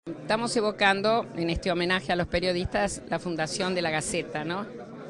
Estamos evocando en este homenaje a los periodistas la fundación de La Gaceta, ¿no?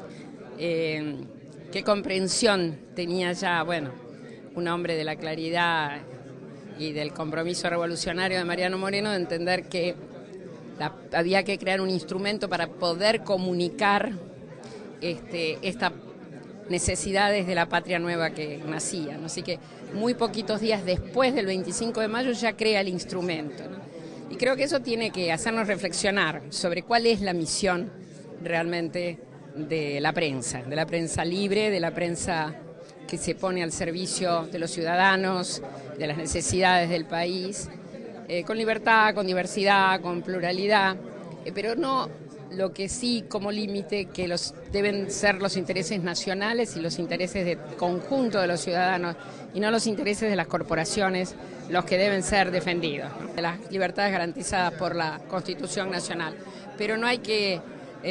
Qué comprensión tenía ya, bueno, un hombre de la claridad y del compromiso revolucionario de Mariano Moreno de entender que había que crear un instrumento para poder comunicar estas necesidades de la patria nueva que nacía, ¿no? Así que muy poquitos días después del 25 de mayo ya crea el instrumento, ¿no? Y creo que eso tiene que hacernos reflexionar sobre cuál es la misión realmente de la prensa libre, de la prensa que se pone al servicio de los ciudadanos, de las necesidades del país, con libertad, con diversidad, con pluralidad, pero no lo que sí como límite que deben ser los intereses nacionales y los intereses del conjunto de los ciudadanos y no los intereses de las corporaciones los que deben ser defendidos, ¿no? De las libertades garantizadas por la Constitución Nacional. Pero no hay que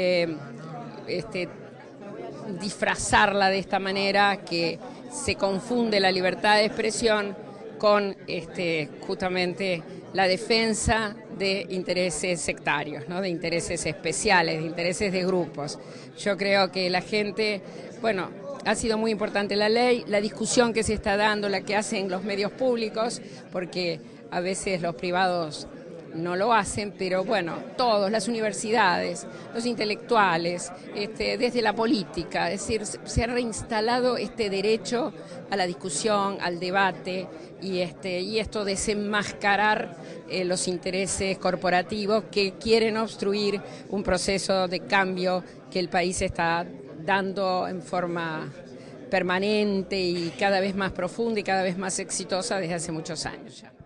disfrazarla de esta manera, que se confunde la libertad de expresión con justamente la defensa de intereses sectarios, ¿no? De intereses especiales, de intereses de grupos. Yo creo que la gente, bueno, ha sido muy importante la ley, la discusión que se está dando, la que hacen los medios públicos, porque a veces los privados no lo hacen, pero bueno, todos, las universidades, los intelectuales, desde la política, es decir, se ha reinstalado este derecho a la discusión, al debate y esto desenmascarar los intereses corporativos que quieren obstruir un proceso de cambio que el país está dando en forma permanente y cada vez más profunda y cada vez más exitosa desde hace muchos años ya.